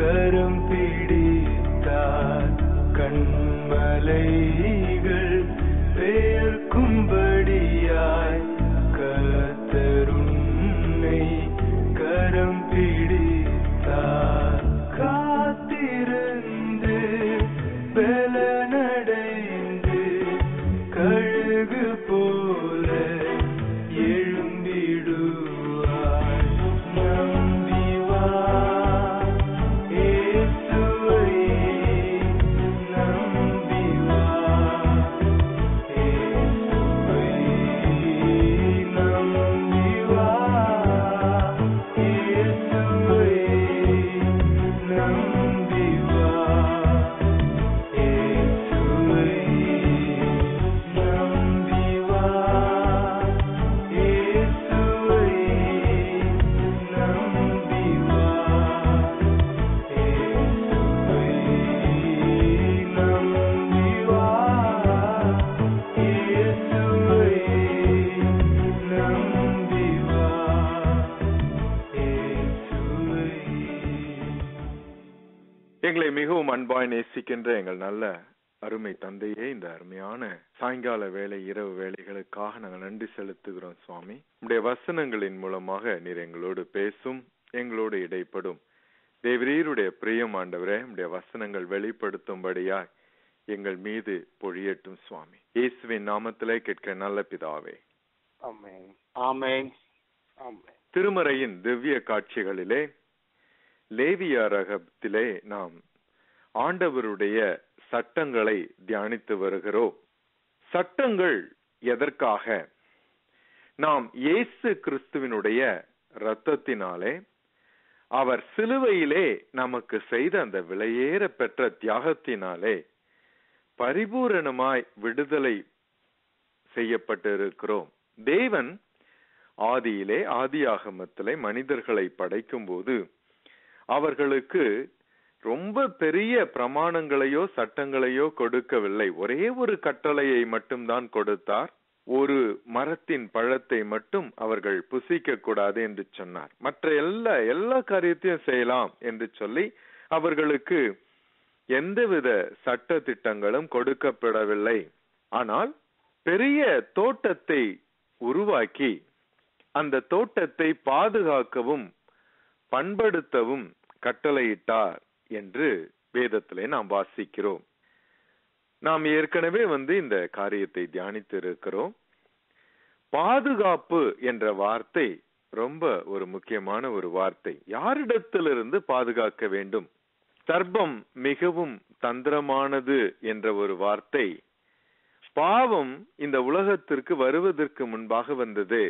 கரம் பிடித்தார் கண்மலைகள் பெயர்க்கும்படியாய் கர்த்தருன்னை கரம் பிடித்தார். காத்திருந்து பலனடைந்து கழுகு போல எழும்பிடுவார். நம்பி வா இயேசுவை, நம்பி வா இயேசுவை, நம்பி வா இயேசுவை, நம்பி வா இயேசுவை, நம்பி வா இயேசுவை, நம்பி வா இயேசுவை, நம்பி வா இயேசுவை, நம்பி வா இயேசுவை. எங்களை மிகவும் அன்பாய் நேசிக்கின்ற எங்கள் நல்ல அருமை தந்தையே, இந்த அருமையான சாயங்கால வேலை இரவு வேலைகளுக்காக நாங்கள் நன்றி செலுத்துகிறோம் சுவாமி. உம்முடைய வசனங்களின் மூலமாக நீர் எங்களோடு பேசும், எங்களோடு இடைப்படும். தேவரீருடைய பிரியம் ஆண்டவரே, உம்முடைய வசனங்கள் வெளிப்படுத்தும்படியாய் எங்கள் மீது பொழியட்டும் சுவாமி. இயேசுவின் நாமத்திலே கேட்கிற நல்ல பிதாவே, ஆமென். ஆமென். ஆமென். திருமறையின் திவ்ய காட்சிகளிலே லேவியரகத்திலே நாம் ஆண்டவருடைய சட்டங்களை தியானித்து வருகிறோம். சட்டங்கள் எதற்காக? நாம் இயேசு கிறிஸ்துவினுடைய இரத்தத்தினாலே, அவர் சிலுவையிலே நமக்கு செய்த அந்த விலையேற பெற்ற தியாகத்தினாலே பரிபூரணமாய் விடுதலை செய்யப்பட்டிருக்கிறோம். தேவன் ஆதியிலே, ஆதியாகமத்திலே மனிதர்களை படைக்கும் போது அவர்களுக்கு ரொம்ப பெரிய பிரமாணங்களையோ சட்டங்களையோ கொடுக்கவில்லை. ஒரே ஒரு கட்டளையை மட்டும்தான் கொடுத்தார். ஒரு மரத்தின் பழத்தை மட்டும் அவர்கள் புசிக்க கூடாது என்று சொன்னார். மற்ற எல்லா காரியத்தையும் செய்யலாம் என்று சொல்லி அவர்களுக்கு எந்தவித சட்ட திட்டங்களும் கொடுக்கப்படவில்லை. ஆனால் பெரிய தோட்டத்தை உருவாக்கி அந்த தோட்டத்தை பாதுகாக்கவும் பண்படுத்தவும் கட்டளையிட்டார் என்று வேதத்திலே நாம் வாசிக்கிறோம். நாம் ஏற்கனவே இந்த காரியத்தை தியானித்து இருக்கிறோம். பாதுகாப்பு என்ற வார்த்தை ரொம்ப ஒரு முக்கியமான ஒரு வார்த்தை. யாரிடத்திலிருந்து பாதுகாக்க வேண்டும்? சர்ப்பம் மிகவும் தந்திரமானது என்ற ஒரு வார்த்தை பாவம் இந்த உலகத்திற்கு வருவதற்கு முன்பாக வந்தது.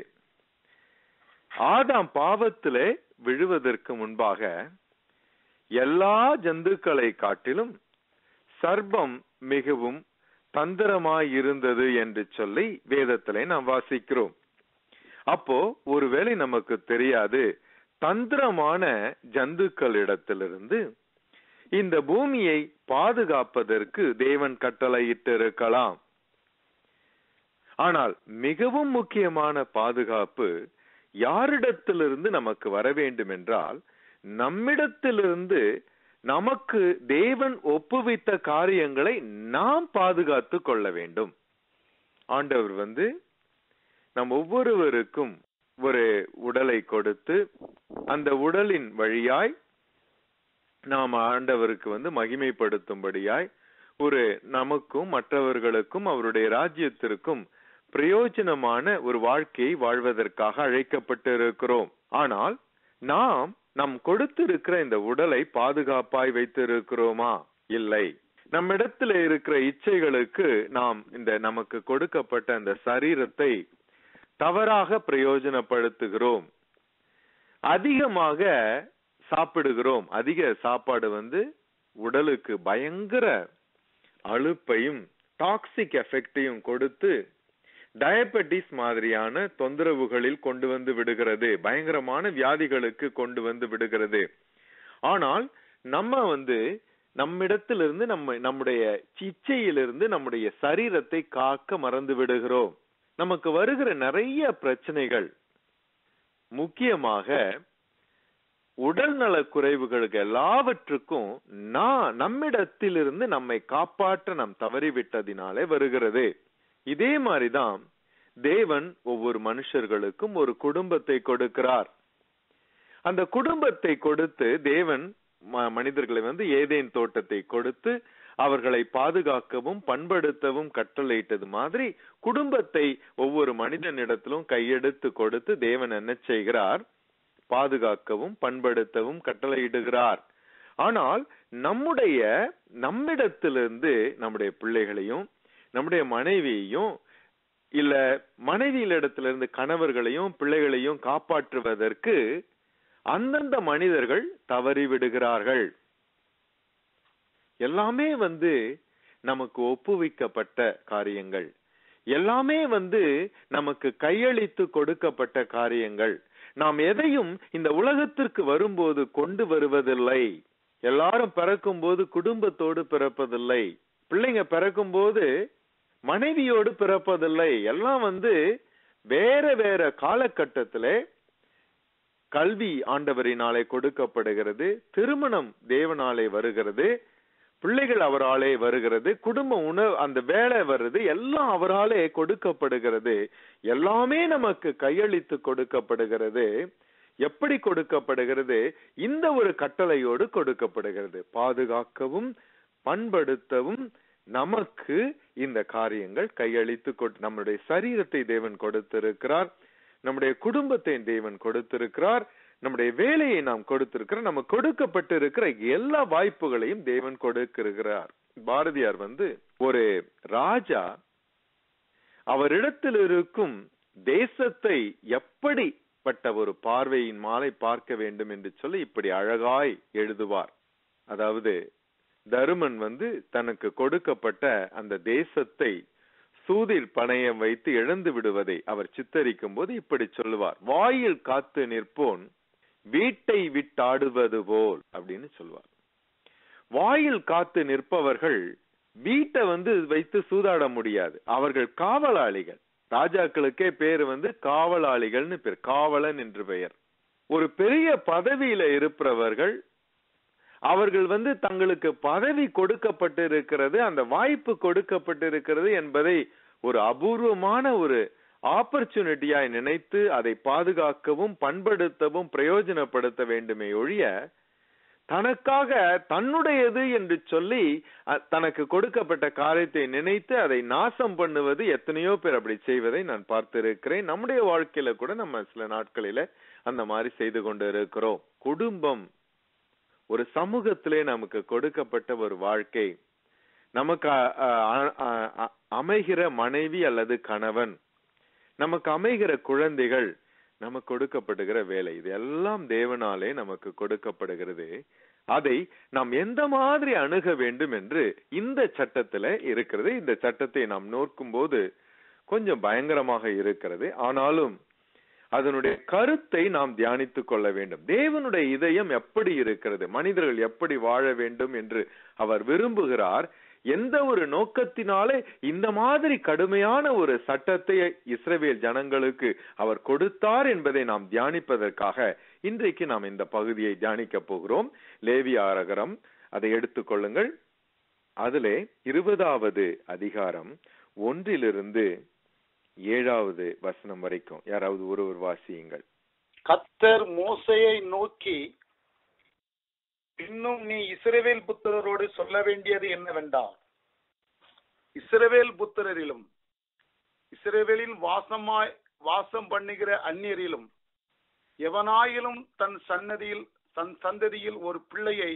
ஆதாம் பாவத்திலே விழுவதற்கு முன்பாக எல்லா ஜந்துக்களை காட்டிலும் சர்ப்பம் மிகவும் தந்திரமாயிருந்தது என்று சொல்லி வேதத்திலே நாம் வாசிக்கிறோம். அப்போ ஒருவேளை நமக்கு தெரியாது, தந்திரமான ஜந்துக்களிடத்திலிருந்து இந்த பூமியை பாதுகாப்பதற்கு தேவன் கட்டளையிட்டிருக்கலாம். ஆனால் மிகவும் முக்கியமான பாதுகாப்பு யாரிடத்திலிருந்து நமக்கு வர வேண்டும் என்றால், நம்மிடத்திலிருந்து நமக்கு தேவன் ஒப்புவித்த காரியங்களை நாம் பாதுகாத்து கொள்ள வேண்டும். ஆண்டவர் நம் ஒவ்வொருவருக்கும் ஒரு உடலை கொடுத்து அந்த உடலின் வழியாய் நாம் ஆண்டவருக்கு மகிமைப்படுத்தும்படியாய் ஒரு நமக்கும் மற்றவர்களுக்கும் அவருடைய ராஜ்யத்திற்கும் பிரயோஜனமான ஒரு வாழ்க்கையை வாழ்வதற்காக அழைக்கப்பட்டு இருக்கிறோம். ஆனால் நாம் நம் கொடுத்திருக்கிற இந்த உடலை பாதுகாப்பாய் வைத்திருக்கிறோமா? இல்லை. நம்மிடத்துல இருக்கிற இச்சைகளுக்கு நாம் இந்த நமக்கு கொடுக்கப்பட்ட அந்த சரீரத்தை தவறாக பிரயோஜனப்படுத்துகிறோம். அதிகமாக சாப்பிடுகிறோம். அதிக சாப்பாடு உடலுக்கு பயங்கர அலுப்பையும் டாக்ஸிக் எஃபெக்டையும் கொடுத்து டயபெட்டிஸ் மாதிரியான தொந்தரவுகளில் கொண்டு விடுகிறது. பயங்கரமான வியாதிகளுக்கு கொண்டு விடுகிறது. ஆனால் நம்ம நம்மிடத்திலிருந்து நம்முடைய இச்சையிலிருந்து நம்முடைய சரீரத்தை காக்க மறந்து விடுகிறோம். நமக்கு வருகிற நிறைய பிரச்சனைகள் முக்கியமாக உடல் நல குறைவுகளுக்கு எல்லாவற்றுக்கும் நம்மிடத்திலிருந்து நம்மை காப்பாற்ற நாம் தவறிவிட்டதினாலே வருகிறது. இதே மாதிரிதான் தேவன் ஒவ்வொரு மனுஷர்களுக்கும் ஒரு குடும்பத்தை கொடுக்கிறார். அந்த குடும்பத்தை கொடுத்து தேவன் மனிதர்களை ஏதேன் தோட்டத்தை கொடுத்து அவர்களை பாதுகாக்கவும் பண்படுத்தவும் கட்டளையிட்டது மாதிரி குடும்பத்தை ஒவ்வொரு மனிதனிடத்திலும் கையெடுத்து கொடுத்து தேவன் என்ன செய்கிறார்? பாதுகாக்கவும் பண்படுத்தவும் கட்டளையிடுகிறார். ஆனால் நம்மிடத்திலிருந்து நம்முடைய பிள்ளைகளையும் நம்முடைய மனைவியையும் இல்ல மனைவியிலிடத்திலிருந்து கணவர்களையும் பிள்ளைகளையும் காப்பாற்றுவதற்கு அந்தந்த மனிதர்கள் தவறிவிடுகிறார்கள். எல்லாமே நமக்கு ஒப்புவிக்கப்பட்ட காரியங்கள், எல்லாமே நமக்கு கையளித்து கொடுக்கப்பட்ட காரியங்கள். நாம் எதையும் இந்த உலகத்திற்கு வரும்போது கொண்டு வருவதில்லை. எல்லாரும் பிறக்கும் போது குடும்பத்தோடு பிறப்பதில்லை. பிள்ளைங்க பிறக்கும் போது மனைவியோடு பிறப்பதில்லை. எல்லாம் வேற வேற காலகட்டத்திலே கல்வி ஆண்டவரினாலே கொடுக்கப்படுகிறது, திருமணம் தேவனாலே வருகிறது, பிள்ளைகள் அவராலே வருகிறது, குடும்ப உணவு அந்த வேலை வருது, எல்லாம் அவராலே கொடுக்கப்படுகிறது. எல்லாமே நமக்கு கையளித்து கொடுக்கப்படுகிறது. எப்படி கொடுக்கப்படுகிறது? இந்த ஒரு கட்டளையோடு கொடுக்கப்படுகிறது. பாதுகாக்கவும் பண்படுத்தவும் நமக்கு இந்த காரியங்கள் கையளித்து நம்முடைய சரீரத்தை தேவன் கொடுத்திருக்கிறார், நம்முடைய குடும்பத்தை தேவன் கொடுத்திருக்கிறார், நம்முடைய வேலையை நாம் கொடுத்திருக்கிறோம். நம்ம கொடுக்கப்பட்டிருக்கிற எல்லா வாய்ப்புகளையும் தேவன் கொடுக்கிறார். பாரதியார் ஒரு ராஜா அவரிடத்தில் இருக்கும் தேசத்தை எப்படிப்பட்ட ஒரு பார்வையின் மாலை பார்க்க வேண்டும் என்று சொல்லி இப்படி அழகாய் எழுதுவார். அதாவது தருமன் தனக்கு கொடுக்கப்பட்ட அந்த தேசத்தை சூதில் பணயம் வைத்து இழந்து விடுவதை அவர் சித்தரிக்கும் போது இப்படி சொல்லுவார்: வாயில் காத்து நிற்போன் வீட்டை விட்டாடுவது போல் அப்படின்னு சொல்லுவார். வாயில் காத்து நிற்பவர்கள் வீட்டை வைத்து சூதாட முடியாது. அவர்கள் காவலாளிகள். ராஜாக்களுக்கே பேரு காவலாளிகள்னு பேர், காவலன் என்று பெயர். ஒரு பெரிய பதவியில இருப்பவர்கள் அவர்கள் தங்களுக்கு பதவி கொடுக்கப்பட்டிருக்கிறது, அந்த வாய்ப்பு கொடுக்கப்பட்டிருக்கிறது என்பதை ஒரு அபூர்வமான ஒரு ஆப்பர்ச்சுனிட்டியாய் நினைத்து அதை பாதுகாக்கவும் பண்படுத்தவும் பிரயோஜனப்படுத்த வேண்டுமே ஒழிய தனக்காக தன்னுடையது என்று சொல்லி தனக்கு கொடுக்கப்பட்ட காரியத்தை நினைத்து அதை நாசம் பண்ணுவது எத்தனையோ பேர் அப்படி செய்வதை நான் பார்த்திருக்கிறேன். நம்முடைய வாழ்க்கையில கூட நம்ம சில நாட்களில அந்த மாதிரி செய்து கொண்டு இருக்கிறோம். குடும்பம் ஒரு சமூகத்திலே நமக்கு கொடுக்கப்பட்ட ஒரு வாழ்க்கை, நமக்கு அமைகிற மனைவி அல்லது கணவன், நமக்கு அமைகிற குழந்தைகள், நமக்கு கொடுக்கப்படுகிற வேலை, இது எல்லாம் தேவனாலே நமக்கு கொடுக்கப்படுகிறது. அதை நாம் எந்த மாதிரி அணுக வேண்டும் என்று இந்த சட்டத்துல இருக்கிறது. இந்த சட்டத்தை நாம் நோக்கும் போது கொஞ்சம் பயங்கரமாக இருக்கிறது. ஆனாலும் அதனுடைய கருத்தை நாம் தியானித்துக் கொள்ள வேண்டும். தேவனுடைய இதயம் எப்படி இருக்கிறது, மனிதர்கள் எப்படி வாழ வேண்டும் என்று அவர் விரும்புகிறார். எந்த ஒரு நோக்கத்தினாலே இந்த மாதிரி கடுமையான ஒரு சட்டத்தை இஸ்ரவேல் ஜனங்களுக்கு அவர் கொடுத்தார் என்பதை நாம் தியானிப்பதற்காக இன்றைக்கு நாம் இந்த பகுதியை தியானிக்க போகிறோம். லேவியாரகரம் அதை எடுத்துக்கொள்ளுங்கள். அதிலே 20வது அதிகாரம் 1 7 வசனம் வரைக்கும் யாராவது ஒருவர் வாசியுங்கள். கர்த்தர் மோசேயை நோக்கி, இன்னும் நீ இஸ்ரவேல் புத்திரரோடு சொல்ல வேண்டியது என்னவென்றால், இஸ்ரவேல் புத்திரரிலும் இஸ்ரவேலில் வாசம் பண்ணுகிற அந்நியரிலும் எவனாயிலும் தன் சந்ததியில் ஒரு பிள்ளையை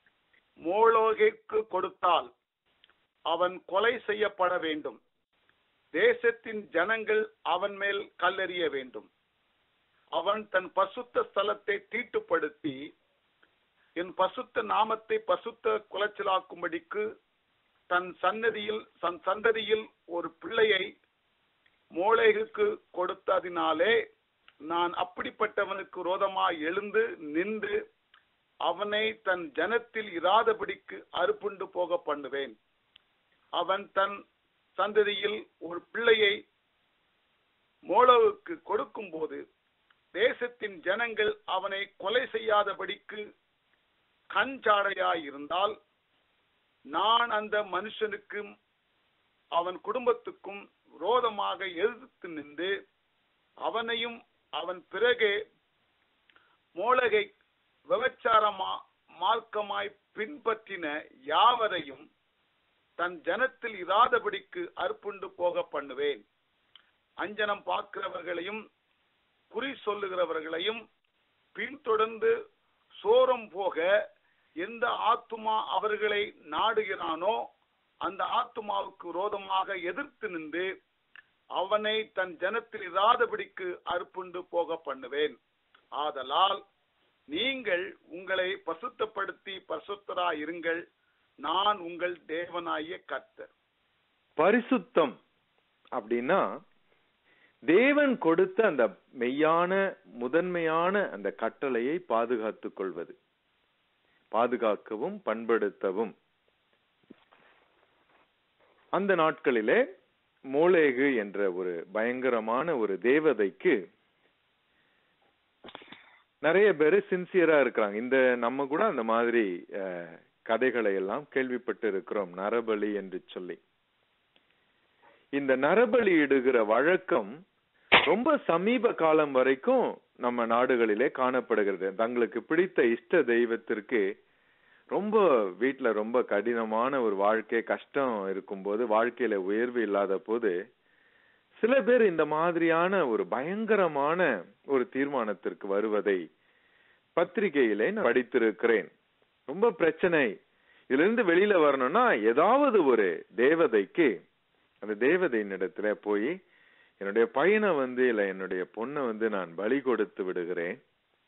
மோளோகிற்கு கொடுத்தால் அவன் கொலை செய்யப்பட வேண்டும். தேசத்தின் ஜனங்கள் அவன் மேல் கல்லெறிய வேண்டும். அவன் தன் பசுத்த ஸ்தலத்தை தீட்டுப்படுத்தி என் பசுத்த நாமத்தை பசுத்த குலைச்சலாக்கும்படிக்கு தன் சந்ததியில் ஒரு பிள்ளையை மோளேகுக்கு கொடுத்ததினாலே நான் அப்படிப்பட்டவனுக்கு விரோதமாய் எழுந்து நின்று அவனை தன் ஜனத்தில் இராதபடிக்கு அறுப்புண்டு போக பண்ணுவேன். அவன் தன் சந்ததியில் ஒரு பிள்ளையை மோளோவுக்கு கொடுக்கும் போது தேசத்தின் ஜனங்கள் அவனை கொலை செய்யாதபடிக்கு கஞ்சாடையாயிருந்தால், நான் அந்த மனுஷனுக்கும் அவன் குடும்பத்துக்கும் விரோதமாக எதிர்த்து நின்று அவனையும் அவன் பிறகே மோளகை விபச்சார மார்க்கமாய் பின்பற்றின யாவரையும் தன் ஜனத்தில் இராதபடிக்கு அற்புண்டு போக பண்ணுவேன். அஞ்சனம் பார்க்கிறவர்களையும் குறி சொல்லுகிறவர்களையும் பின்தொடர்ந்து சோரம் போக எந்த ஆத்துமா அவர்களை நாடுகிறானோ அந்த ஆத்துமாவுக்கு விரோதமாக எதிர்த்து நின்று அவனை தன் ஜனத்தில் இராதபடிக்கு அற்புண்டு போக பண்ணுவேன். ஆதலால் நீங்கள் உங்களை பரிசுத்தப்படுத்தி பரிசுத்தராயிருங்கள், நான் உங்கள் தேவனாகிய கர்த்தர். பரிசுத்தம் அப்படின்னா தேவன் கொடுத்த அந்த மெய்யான முதன்மையான அந்த கட்டளையை பாதுகாத்துக் கொள்வது, பாதுகாக்கவும் பண்படுத்தவும். அந்த நாட்களிலே மோளேகு என்ற ஒரு பயங்கரமான ஒரு தேவதைக்கு நிறைய பேரு சின்சியரா இருக்கிறாங்க. இந்த நம்ம கூட அந்த மாதிரி கதைகளை எல்லாம் கேள்விப்பட்டு இருக்கிறோம், நரபலி என்று சொல்லி. இந்த நரபலி இடுகிற வழக்கம் ரொம்ப சமீப காலம் வரைக்கும் நம்ம நாடுகளிலே காணப்படுகிறது. தங்களுக்கு பிடித்த இஷ்ட தெய்வத்திற்கு ரொம்ப வீட்டுல ரொம்ப கடினமான ஒரு வாழ்க்கை, கஷ்டம் இருக்கும்போது, வாழ்க்கையில உயர்வு இல்லாத போது சில பேர் இந்த மாதிரியான ஒரு பயங்கரமான ஒரு தீர்மானத்திற்கு வருவதை பத்திரிகையிலே நான் படித்திருக்கிறேன். ரொம்ப பிரச்சனை. இதுல இருந்து வெளியில வரணும்னா ஏதாவது ஒரு தேவதைக்கு, அந்த தேவதையின் இடத்துல போய் என்னுடைய பையனை இல்ல என்னுடைய பொண்ணை நான் பலி கொடுத்து விடுகிறேன்,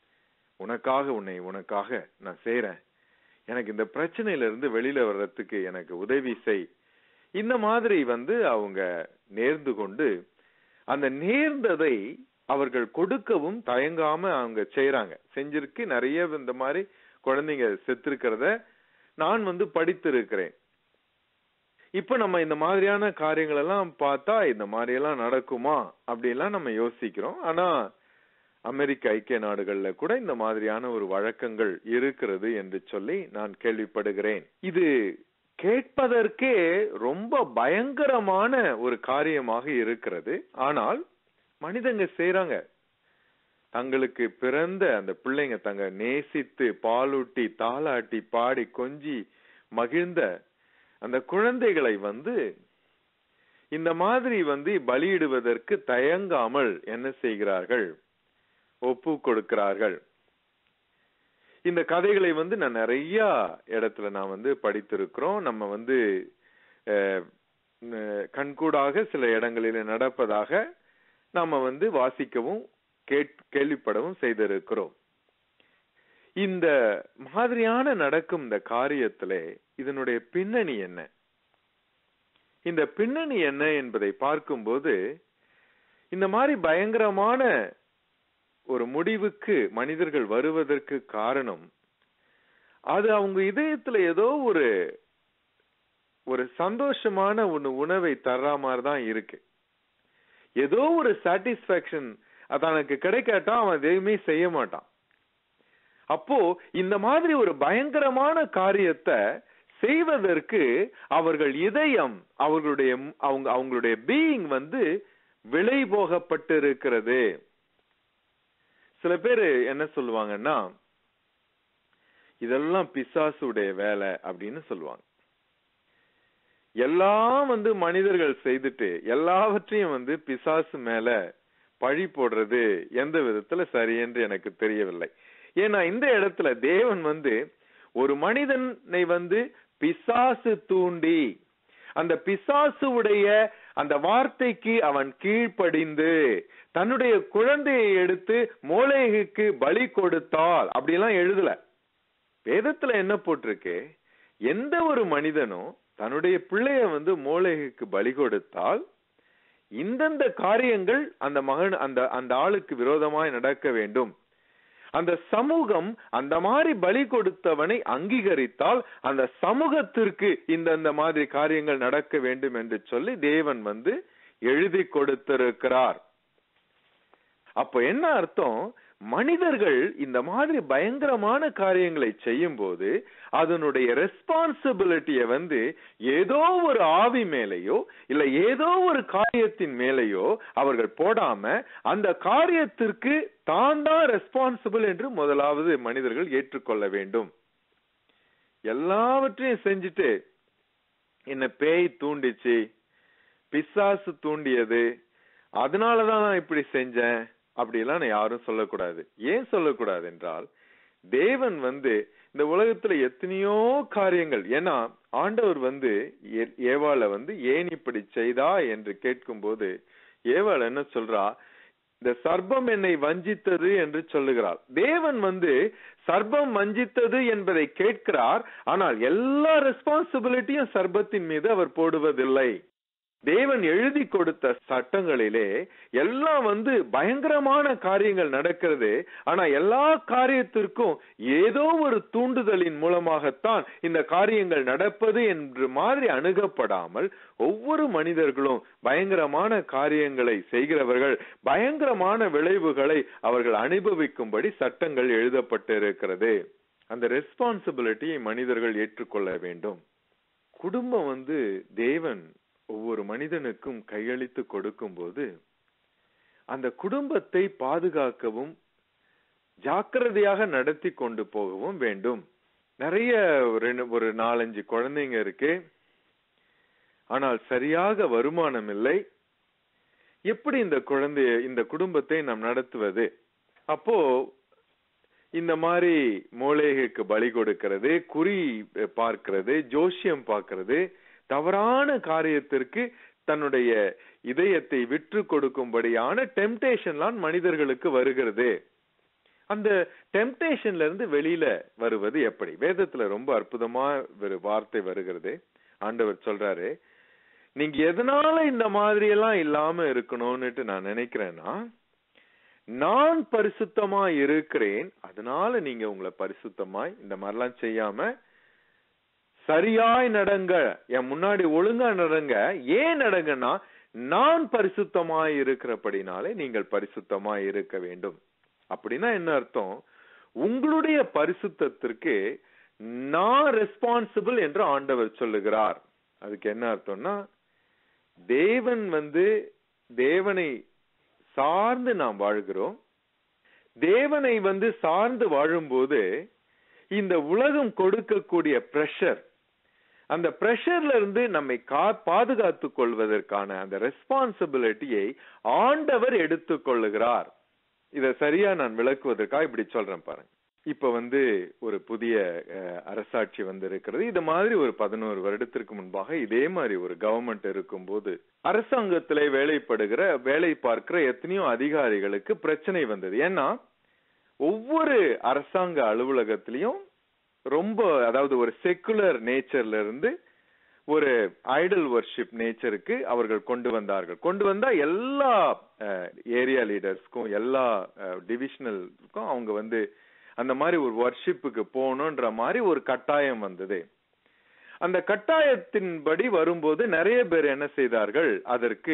உனக்காக நான் செய்யறேன், எனக்கு இந்த பிரச்சனையில இருந்து வெளியில வர்றதுக்கு எனக்கு உதவி செய். இந்த மாதிரி அவங்க நேர்ந்து கொண்டு அந்த நேர்ந்ததை அவர்கள் கொடுக்கவும் தயங்காம அவங்க செய்யறாங்க. செஞ்சிருக்கு நிறைய இந்த மாதிரி குழந்தைங்க செத்துருக்கிறத நான் படித்திருக்கிறேன். இப்ப நம்ம இந்த மாதிரியான காரியங்கள் எல்லாம் பார்த்தா இந்த மாதிரி எல்லாம் நடக்குமா அப்படிலாம் நம்ம யோசிக்கிறோம். ஆனா அமெரிக்க ஐக்கிய நாடுகள்ல கூட இந்த மாதிரியான ஒரு வழக்கங்கள் இருக்கிறது என்று சொல்லி நான் கேள்விப்படுகிறேன். இது கேட்பதற்கே ரொம்ப பயங்கரமான ஒரு காரியமாக இருக்கிறது. ஆனால் மனிதங்க செய்யறாங்க. தங்களுக்கு பிறந்த அந்த பிள்ளைங்க தங்க நேசித்து பாலூட்டி தாளாட்டி பாடி கொஞ்சி மகிழ்ந்த அந்த குழந்தைகளை இந்த மாதிரி பலியிடுவதற்கு தயங்காமல் என்ன செய்கிறார்கள், ஒப்பு கொடுக்கிறார்கள். இந்த கதைகளை நான் நிறைய இடத்துல நான் படித்திருக்கிறோம். நம்ம கண்கூடாக சில இடங்களில் நடப்பதாக நாம வாசிக்கவும் கேள்விப்படவும் செய்திருக்கிறோம். இந்த மாதிரியான நடக்கும் இந்த காரியத்திலே இதனுடைய பின்னணி என்ன, இந்த பின்னணி என்ன என்பதை பார்க்கும்போது இந்த மாதிரி பயங்கரமான ஒரு முடிவுக்கு மனிதர்கள் வருவதற்கு காரணம், அது அவங்க இதயத்துல ஏதோ ஒரு சந்தோஷமான உணவை தர்ற மாதிரி தான் இருக்கு. ஏதோ ஒரு சாட்டிஸ்பாக்சன் தனக்கு கிடைக்காட்டா அவன் எதையுமே செய்ய மாட்டான். அப்போ இந்த மாதிரி ஒரு பயங்கரமான காரியத்தை செய்வதற்கு அவர்கள் இதயம், அவங்களுடைய பீயிங் விலை போகப்பட்டு இருக்கிறது. சில பேரு என்ன சொல்லுவாங்கன்னா, இதெல்லாம் பிசாசுடைய வேலை அப்படின்னு சொல்லுவாங்க. எல்லாம் மனிதர்கள் செய்துட்டு எல்லாவற்றையும் பிசாசு மேல பழி போடுறது எந்த விதத்துல சரி என்று எனக்கு தெரியவில்லை. ஏன்னா இந்த இடத்துல தேவன் ஒரு மனிதனை பிசாசு தூண்டி அந்த பிசாசுடைய அந்த வார்த்தைக்கு அவன் கீழ்ப்படிந்து தன்னுடைய குழந்தையை எடுத்து மோளேகுக்கு பலி கொடுத்தால் அப்படிலாம் எழுதல. வேதத்துல என்ன போட்டிருக்கு, எந்த ஒரு மனிதனும் தன்னுடைய பிள்ளைய மோளேகுக்கு பலி கொடுத்தால் இந்தந்த காரியங்கள் அந்த ஆளுக்கு விரோதமாய் நடக்க வேண்டும். அந்த சமூகம் அந்த மாதிரி பலி கொடுத்தவனை அங்கீகரித்தால் அந்த சமூகத்திற்கு இந்த மாதிரி காரியங்கள் நடக்க வேண்டும் என்று சொல்லி தேவன் எழுதி கொடுத்திருக்கிறார். அப்ப என்ன அர்த்தம்? மனிதர்கள் இந்த மாதிரி பயங்கரமான காரியங்களை செய்யும் போது அதனுடைய ரெஸ்பான்சிபிலிட்டிய ஏதோ ஒரு ஆவி மேலேயோ இல்ல ஏதோ ஒரு காரியத்தின் மேலேயோ அவர்கள் போடாம அந்த காரியத்திற்கு தான் ரெஸ்பான்சிபிள் என்று முதலாவது மனிதர்கள் ஏற்றுக்கொள்ள வேண்டும். எல்லாவற்றையும் செஞ்சுட்டு என்ன பேய் தூண்டிச்சு, பிசாசு தூண்டியது, அதனாலதான் நான் இப்படி செஞ்சேன் அப்படிலாம் யாரும் சொல்லக்கூடாது. ஏன் சொல்லக்கூடாது என்றால், தேவன் இந்த உலகத்துல எத்தனையோ காரியங்கள், ஏன்னா ஆண்டவர் ஏவாள ஏன் இப்படி செய்தா என்று கேட்கும் போது ஏவாள் என்ன சொல்றா? இந்த சர்ப்பம் என்னை வஞ்சித்தது என்று சொல்லுகிறார். தேவன் சர்ப்பம் வஞ்சித்தது என்பதை கேட்கிறார். ஆனால் எல்லா ரெஸ்பான்சிபிலிட்டியும் சர்ப்பத்தின் மீது அவர் போடுவதில்லை. தேவன் எழுதி கொடுத்த சட்டங்களிலே எல்லாம் பயங்கரமான காரியங்கள் நடக்கிறது. ஆனா எல்லா காரியத்திற்கும் ஏதோ ஒரு தூண்டுதலின் மூலமாகத்தான் இந்த காரியங்கள் நடப்பது என்று மாதிரி அணுகப்படாமல் ஒவ்வொரு மனிதர்களும் பயங்கரமான காரியங்களை செய்கிறவர்கள் பயங்கரமான விளைவுகளை அவர்கள் அனுபவிக்கும்படி சட்டங்கள் எழுதப்பட்டிருக்கிறது. அந்த ரெஸ்பான்சிபிலிட்டியை மனிதர்கள் ஏற்றுக்கொள்ள வேண்டும். குடும்பம் தேவன் ஒவ்வொரு மனிதனுக்கும் கையளித்து கொடுக்கும் போது அந்த குடும்பத்தை பாதுகாக்கவும் ஜாக்கிரதையாக நடத்தி கொண்டு போகவும் வேண்டும். நிறைய ஒரு 4-5 குழந்தைங்க இருக்கு, ஆனால் சரியாக வருமானம் இல்லை. எப்படி இந்த குடும்பத்தை நாம் நடத்துவது? அப்போ இந்த மாதிரி மூலிகைக்கு பலி கொடுக்கிறது, குறி பார்க்கிறது, ஜோசியம் பார்க்கிறது, தவறான காரியத்திற்கு தன்னுடைய இதயத்தை விற்று கொடுக்கும்படியான டெம்டேஷன்லாம் மனிதர்களுக்கு வருகிறது. அந்த டெம்டேஷன்ல இருந்து வெளியில வருவது எப்படி? வேதத்துல ரொம்ப அற்புதமா ஒரு வார்த்தை வருகிறது. ஆண்டவர் சொல்றாரு, நீங்க எதனால இந்த மாதிரி எல்லாம் இல்லாம இருக்கணும்னுட்டு நான் நினைக்கிறேன்னா, நான் பரிசுத்தமா இருக்கிறேன், அதனால நீங்க உங்களை பரிசுத்தமாய் இந்த மாதிரிலாம் செய்யாம சரியாய் நடங்க, என் முன்னாடி ஒழுங்கா நடங்க. ஏன் நடங்கன்னா, நான் பரிசுத்தமாய் இருக்கிறபடினாலே நீங்கள் பரிசுத்தமாய் இருக்க வேண்டும். அப்படின்னா என்ன அர்த்தம்? உங்களுடைய பரிசுத்தத்திற்கு நான் ரெஸ்பான்சிபிள் என்று ஆண்டவர் சொல்லுகிறார். அதுக்கு என்ன அர்த்தம்னா, தேவன் தேவனை சார்ந்து நாம் வாழ்கிறோம். தேவனை சார்ந்து வாழும்போது இந்த உலகம் கொடுக்கக்கூடிய பிரஷர், அந்த பிரஷர்ல இருந்து நம்மை பாதுகாத்துக் கொள்வதற்கான அந்த ரெஸ்பான்சிபிலிட்டியை ஆண்டவர் எடுத்துக் கொள்ளுகிறார். இத சரியா நான் விளக்குவதற்காக இப்படி சொல்றேன் பாருங்க. இப்ப ஒரு புதிய அரசாட்சி இருக்கிறது. இது மாதிரி ஒரு 11 வருடத்திற்கு முன்பாக இதே மாதிரி ஒரு கவர்மெண்ட் இருக்கும் போது அரசாங்கத்திலே வேலை பார்க்கிற எத்தனையோ அதிகாரிகளுக்கு பிரச்சனை வந்தது. ஏன்னா ஒவ்வொரு அரசாங்க அலுவலகத்திலையும் ரொம்ப, அதாவது ஒரு செக்குலர் நேச்சர்ல இருந்து ஒரு ஐடல் வர்ஷிப் நேச்சருக்கு அவர்கள் கொண்டு வந்தா எல்லா ஏரியா லீடர்ஸ்க்கும் எல்லா டிவிஷனலுக்கும் அவங்க அந்த மாதிரி ஒரு வர்ஷிப்புக்கு போகணும்ன்ற மாதிரி ஒரு கட்டாயம் வந்தது. அந்த கட்டாயத்தின்படி வரும்போது நிறைய பேர் என்ன செய்தார்கள், அதற்கு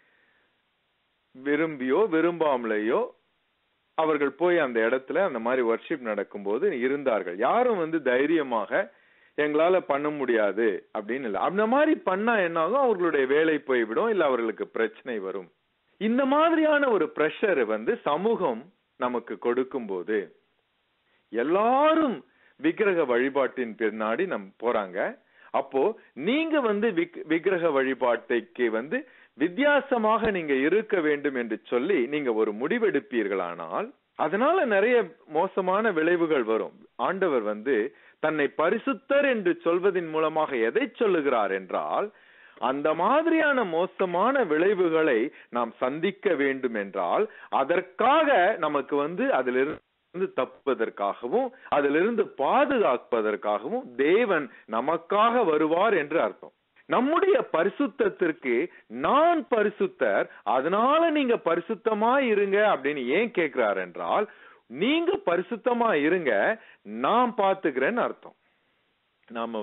விரும்பியோ விரும்பாமலேயோ அவர்கள் போய் அந்த இடத்துல அந்த மாதிரி வர்ஷிப் நடக்கும் போது இருந்தார்கள். யாரும் தைரியமாக எங்களால பண்ண முடியாது அப்படின்னு இல்ல. அந்த மாதிரி பண்ணா என்ன ஆகும், அவர்களுடைய வேலை போய்விடும், இல்ல அவர்களுக்கு பிரச்சனை வரும். இந்த மாதிரியான ஒரு பிரஷர் சமூகம் நமக்கு கொடுக்கும் போது எல்லாரும் விக்கிரக வழிபாட்டின் பின்னாடி போறாங்க. அப்போ நீங்க விக்கிரக வழிபாட்டைக்கு வித்தியாசமாக நீங்க இருக்க வேண்டும் என்று சொல்லி நீங்க ஒரு முடிவெடுப்பீர்களானால் அதனால நிறைய மோசமான விளைவுகள் வரும். ஆண்டவர் தன்னை பரிசுத்தர் என்று சொல்வதன் மூலமாக எதை சொல்லுகிறார் என்றால், அந்த மாதிரியான மோசமான விளைவுகளை நாம் சந்திக்க வேண்டும் என்றால் அதற்காக நமக்கு அதிலிருந்து தப்புவதற்காகவும் அதிலிருந்து பாதுகாப்பதற்காகவும் தேவன் நமக்காக வருவார் என்று அர்த்தம். நம்முடைய பரிசுத்தத்திற்கு நான் பரிசுத்தர், அதனால நீங்க பரிசுத்தமா இருங்க அப்படின்னு ஏன் கேட்கிறார் என்றால், நீங்க பரிசுத்தமா இருங்க, நான் பாத்துக்கிறேன்னு அர்த்தம். நாம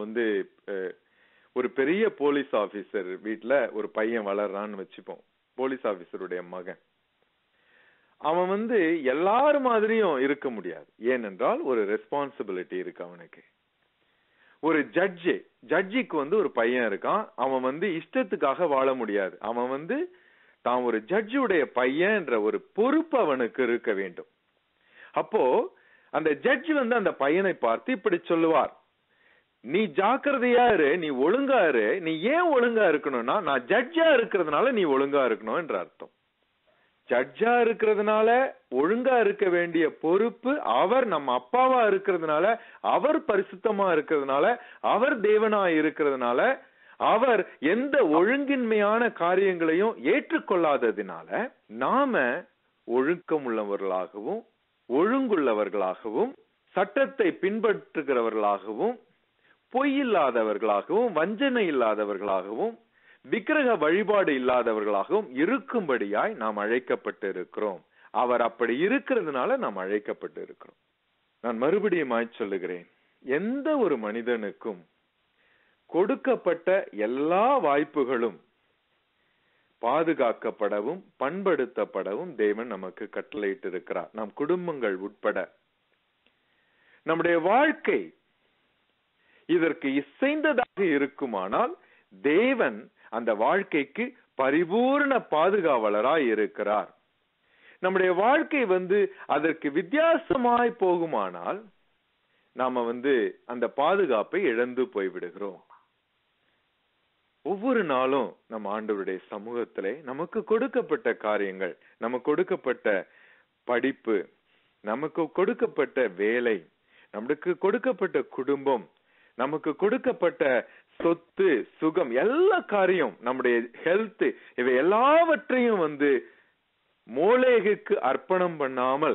ஒரு பெரிய போலீஸ் ஆபீசர் வீட்டுல ஒரு பையன் வளர்றான்னு வச்சுப்போம், போலீஸ் ஆபீசருடைய மகன். அவன் எல்லாரு மாதிரியும் இருக்க முடியாது. ஏனென்றால் ஒரு ரெஸ்பான்சிபிலிட்டி இருக்கு அவனுக்கு. ஒரு ஜட்ஜிக்கு ஒரு பையன் இருக்கான். அவன் இஷ்டத்துக்காக வாழ முடியாது. அவன் தான் ஒரு ஜட்ஜுடைய பையன் என்ற ஒரு பொறுப்பு அவனுக்கு இருக்க வேண்டும். அப்போ அந்த ஜட்ஜ் அந்த பையனை பார்த்து இப்படி சொல்லுவார், நீ ஜாக்கிரதையா இரு, நீ ஒழுங்கா இரு. நீ ஏன் ஒழுங்கா இருக்கணும்னா, நான் ஜட்ஜா இருக்கிறதுனால நீ ஒழுங்கா இருக்கணும் என்ற அர்த்தம். ஜட்ஜா இருக்கிறதுனால ஒழுங்கா இருக்க வேண்டிய பொறுப்பு அவர் நம்ம அப்பாவா இருக்கிறதுனால, அவர் பரிசுத்தமா இருக்கிறதுனால, அவர் தேவனா இருக்கிறதுனால, அவர் எந்த ஒழுங்கின்மையான காரியங்களையும் ஏற்றுக்கொள்ளாததினால நாம ஒழுக்கம் உள்ளவர்களாகவும் ஒழுங்குள்ளவர்களாகவும் சட்டத்தை பின்பற்றுகிறவர்களாகவும் பொய் இல்லாதவர்களாகவும் வஞ்சனை இல்லாதவர்களாகவும் விக்கிரக வழிபாடு இல்லாதவர்களாகவும் இருக்கும்படியாய் நாம் அழைக்கப்பட்டு இருக்கிறோம். அவர் அப்படி இருக்கிறதுனால நாம் அழைக்கப்பட்டு இருக்கிறோம். நான் மறுபடியும் சொல்லுகிறேன், எந்த ஒரு மனிதனுக்கும் கொடுக்கப்பட்ட எல்லா வாய்ப்புகளும் பாதுகாக்கப்படவும் பண்படுத்தப்படவும் தேவன் நமக்கு கட்டளையிட்டு இருக்கிறார். நம் குடும்பங்கள் உட்பட நம்முடைய வாழ்க்கை இதற்கு இசைந்ததாக இருக்குமானால் தேவன் அந்த வாழ்க்கைக்கு பரிபூர்ண பாதுகாவலராய் இருக்கிறார். நம்முடைய வாழ்க்கை அதற்கு வித்தியாசமாய் போகுமானால் நாம அந்த பாதுகாப்பை இழந்து போய்விடுகிறோம். ஒவ்வொரு நாளும் நம்ம ஆண்டவருடைய சமூகத்திலே நமக்கு கொடுக்கப்பட்ட காரியங்கள், நமக்கு கொடுக்கப்பட்ட படிப்பு, நமக்கு கொடுக்கப்பட்ட வேலை, நமக்கு கொடுக்கப்பட்ட குடும்பம், நமக்கு கொடுக்கப்பட்ட சொத்து சுகம், எல்லா காரியம், நம்முடைய ஹெல்த், இவை எல்லாவற்றையும் மோளேகுக்கு அர்ப்பணம் பண்ணாமல்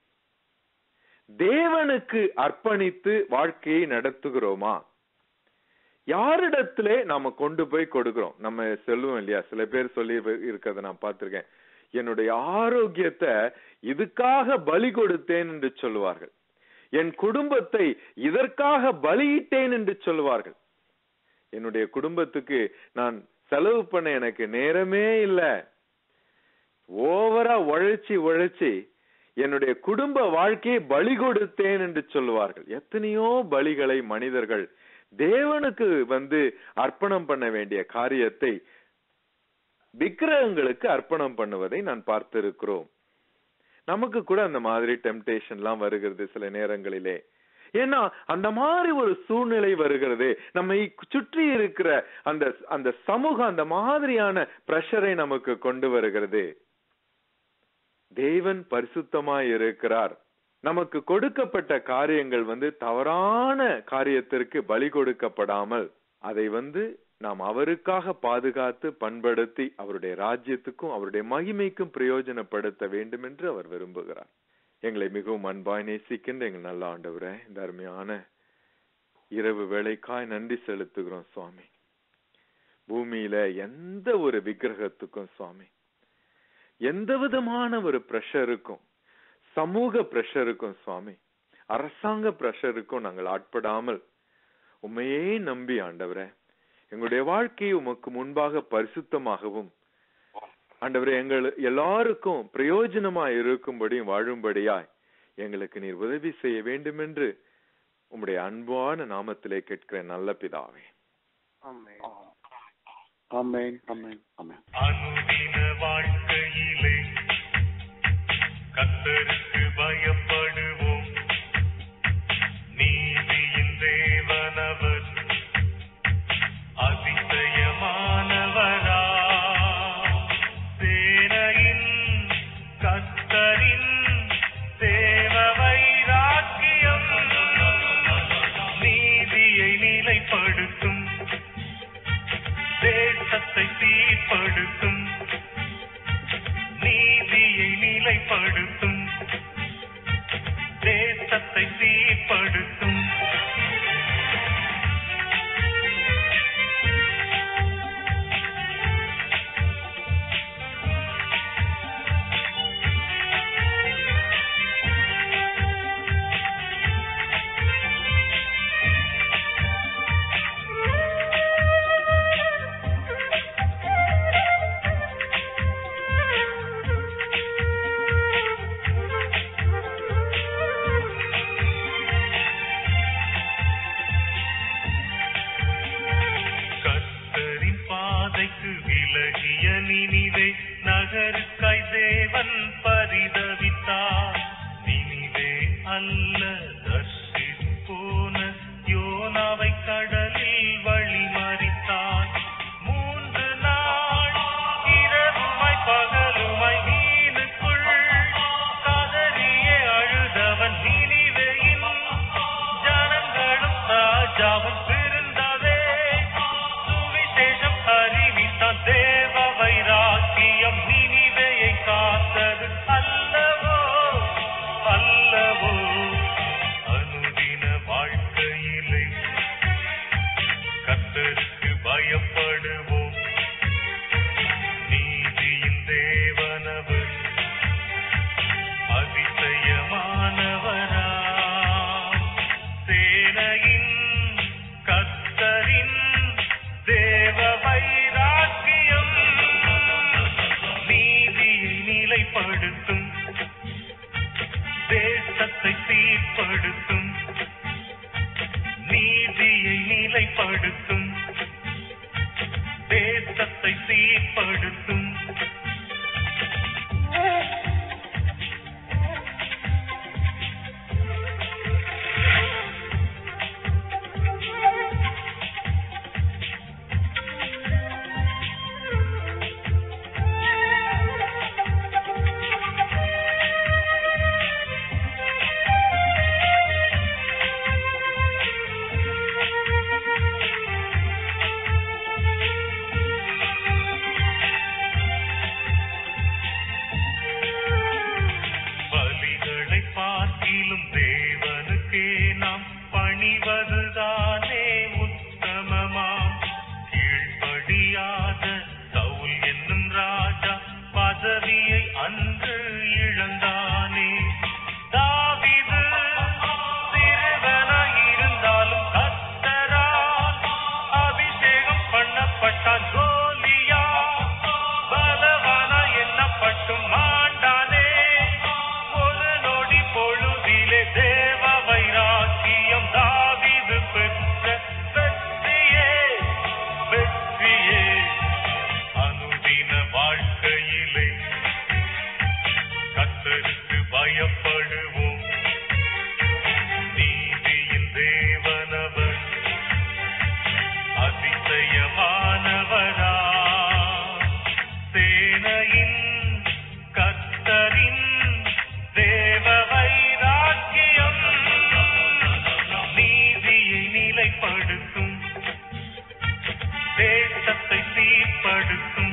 தேவனுக்கு அர்ப்பணித்து வாழ்க்கையை நடத்துகிறோமா? யாரிடத்திலே நாம கொண்டு போய் கொடுக்கிறோம்? நம்ம சொல்லுவோம் இல்லையா, சில பேர் சொல்லி இருக்கிறத நான் பார்த்திருக்கேன், என்னுடைய ஆரோக்கியத்தை இதுக்காக பலி கொடுத்தேன் என்று சொல்லுவார்கள், என் குடும்பத்தை இதற்காக பலியிட்டேன் என்று சொல்லுவார்கள். என்னுடைய குடும்பத்துக்கு நான் செலவு பண்ண எனக்கு நேரமே இல்லை, ஓவரா உழைச்சி என்னுடைய குடும்ப வாழ்க்கையை பலி கொடுத்தேன் என்று சொல்லுவார்கள். எத்தனையோ பலிகளை மனிதர்கள் தேவனுக்கு அர்ப்பணம் பண்ண வேண்டிய காரியத்தை விக்கிரகங்களுக்கு அர்ப்பணம் பண்ணுவதை நான் பார்த்திருக்கிறோம். நமக்கு கூட அந்த மாதிரி டெம்டேஷன் எல்லாம் வருகிறது சில நேரங்களிலே. ஏன்னா அந்த மாதிரி ஒரு சூழ்நிலை வருகிறது, நம்மை சுற்றி இருக்கிற அந்த சமூகம் அந்த மாதிரியான பிரஷரை நமக்கு கொண்டு வருகிறது. தேவன் பரிசுத்தமாய் இருக்கிறார். நமக்கு கொடுக்கப்பட்ட காரியங்கள் தவறான காரியத்திற்கு பலி கொடுக்கப்படாமல் அதை நாம் அவருக்காக பாதுகாத்து பண்படுத்தி அவருடைய ராஜ்யத்துக்கும் அவருடைய மகிமைக்கும் பிரயோஜனப்படுத்த வேண்டும் என்று அவர் விரும்புகிறார். எங்களை மிகவும் அன்பாய் நேசிக்கின்ற எங்கள் நல்ல ஆண்டவரே, இந்த அருமையான இரவு வேளைக்காய் நன்றி செலுத்துகிறோம் சுவாமி. பூமியில எந்த ஒரு விக்கிரகத்துக்கும் சுவாமி, எந்த விதமான ஒரு பிரஷருக்கும், சமூக பிரஷருக்கும் சுவாமி, அரசாங்க பிரஷருக்கும் நாங்கள் ஆட்படாமல் உண்மையே நம்பி ஆண்டவரே எங்களுடைய வாழ்க்கையை உமக்கு முன்பாக பரிசுத்தமாகவும் ஆண்டவரே எங்கள் எல்லாருக்கும் பிரயோஜனமாய் இருக்கும்படியும் வாழும்படியாய் எங்களுக்கு நீர் உதவி செய்ய வேண்டும் என்று உம்முடைய அன்பான நாமத்திலே கேட்கிறேன் நல்ல பிதாவே. ஆமென். ஆமென். ஆமென். ஆமென். அனுதின வாழ்க்கையிலே கர்த்தருக்கு பயப்படுவோம். நீதியின் தேவனவர் அதிசயமானவரா. சேனையின் கர்த்தரின் தேவ வைராக்கியம் நீதியை நிலைப்படுத்தும், தேசத்தை சீர்படுத்தும், நீதியை நிலைப்படுத்தும், விலகிய நினிவே நகருக்காய் தேவன் பரிதவித்தார். நினிவே அல்ல தர்சிப்போன யோனாவை கடலில் வழிமறித்தார். 3 நாள் இரவுமாய் பகலுமாய் மீனுக்குள் கதறியே அழுதவன் நினிவேயின் ஜனங்களும் ராஜாவும் திருந்தவே சுவிசேஷம் அறிவித்தான். தேவ வைராக்கியம் நினிவேயை காத்தது அல்லவோ அல்லவோ. அனுதின வாழ்க்கையிலே கர்த்தருக்கு பயப்படுவோம். நீதியின் தேவனவர் அதிசயமானவராம். சேனையின் கர்த்தரின் தேவ வைராக்கியம் நீதியை நிலைப்படுத்தும், தேசத்தை சீர்படுத்தும். நீதியை நிலைப்படுத்தும், தேசத்தை சீர்படுத்தும். பலிகளை பார்க்கிலும் தேவனுக்கே நாம் பணிவதுதானே உத்தமமாம். கீழ்ப்படியாத சவுல் என்னும் ராஜா பதவியை அன்று இழந்தானே. தாவீது சிறுவனாய் இருந்தாலும் கர்த்தரால் அபிஷேகம் பண்ணப்பட்டான். கோலியாத் பலவானாய் எண்ணப்பட்டும் மாண்டானே. ஒரு நொடி பொழுதிலே தேவ வைராக்கியம் தாவீது பெற்ற வெற்றியே வெற்றியே. அனுதின வாழ்க்கையிலே கர்த்தருக்கு பயப்படுவோம். நீதியின் தேவனவர் அதிசயமானவரா. சேனையின் கர்த்தரின் தேவ வைராக்கியம் நீதியை நிலைப்படுத்தும், தேசத்தை சீர்படுத்தும்.